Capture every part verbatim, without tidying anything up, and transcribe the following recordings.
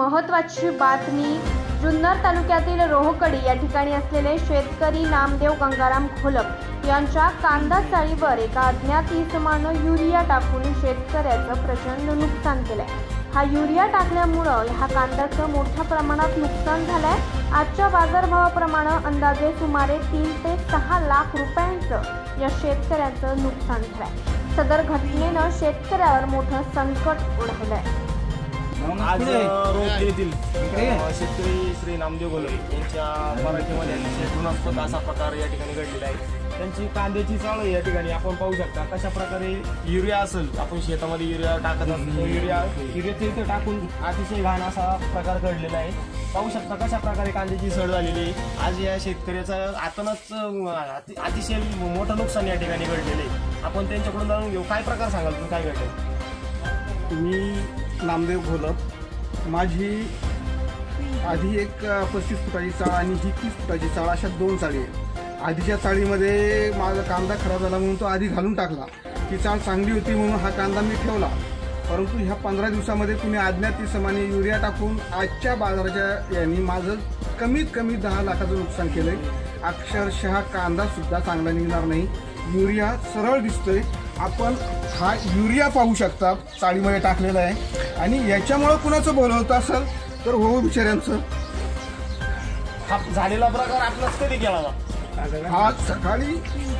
महत्त्वाची बातमी। जुन्नर तालुक्यातील रोहकडी या ठिकाणी असलेले शेतकरी नामदेव गंगाराम घोलप यांच्या कांदा चाळीवर एका अज्ञात इसमानं युरिया टाकून शेतकऱ्याचं प्रचंड नुकसान केलंय। हा युरिया टाकल्यामुळे ह्या कांद्याचं मोठ्या प्रमाणात नुकसान झालंय। आजच्या बाजारभावाप्रमाणे अंदाजे सुमारे तीन ते सहा लाख रुपयांचं या शेतकऱ्याचं नुकसान झालंय। सदर घटनेनं शेतकऱ्यावर मोठं संकट ओढवलंय। आज रोहकडी शेतकरी श्री नामदेव घोलप यांच्या मराठीमध्ये शेतकऱ्यास्पद असा प्रकार या ठिकाणी घडलेला आहे। त्यांची कांद्याची चाळ या ठिकाणी आपण पाहू शकता कशा प्रकारे युरिया असेल, आपण शेतामध्ये युरिया टाकत असतो, युरिया युरियाचे इथे टाकून अतिशय घाण असा प्रकार घडलेला आहे। पाहू शकता कशा प्रकारे कांद्याची सड झालेली आहे। आज या शेतकऱ्याचं आतनच अतिशय मोठं नुकसान या ठिकाणी घडलेलं आहे। आपण त्यांच्याकडून जाणून घेऊ काय प्रकार सांगाल तुम्ही, काय घडलं? मी नामदेव घोलप, माझी आधी एक पस्तीस फुटाची चाळ आणि ही तीस फुटाची चाळ, अशा दोन चाळी आहेत। आधीच्या चाळीमध्ये माझा कांदा खराब झाला म्हणून तो आधी घालून टाकला। ती चाळ चांगली होती म्हणून हा कांदा मी ठेवला, परंतु ह्या पंधरा दिवसामध्ये तुम्ही अज्ञात इसमाने युरिया टाकून आजच्या बाजाराच्या यांनी माझं कमीत कमी दहा लाखाचं नुकसान केलंय। अक्षरशः कांदा सुद्धा चांगला निघणार नाही। युरिया सरळ दिसतोय, आपण हा युरिया पाहू शकता चाळीमध्ये टाकलेला आहे आणि याच्यामुळे कुणाचं भलं होतं असेल तर हो बिचाऱ्यांचं। हा झालेला प्रकार आपलाच कधी केला? आज सकाळी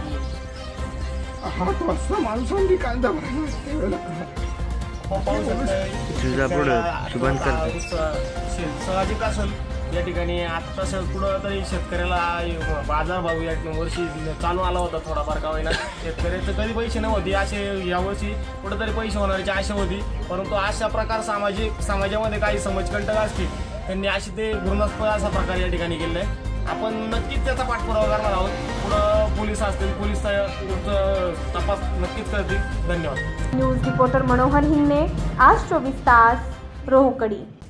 आठ वाजता माणसांनी कांदा भरायला साहजिक असेल या ठिकाणी। आता तसं कुठं तरी शेतकऱ्याला बाजारभाव या वर्षी चालू आला होता थोडाफार का होईना। शेतकऱ्याचं कधी पैसे नव्हते, असे यावर्षी कुठंतरी पैसे होण्याची आशा होती, परंतु अशा प्रकार सामाजिक समाजामध्ये काही समाजकंटक असतील त्यांनी अशी ते घृणास्पद असा प्रकार या ठिकाणी केलेला आहे। आपण नक्कीच त्याचा पाठपुरावा करणार आहोत। पुढं पोलीस असतील, पोलीस तपास नक्कीच करतील। धन्यवाद। न्यूज रिपोर्टर मनोहर हिंगणे, आज चोवीस तास, रोहकडी।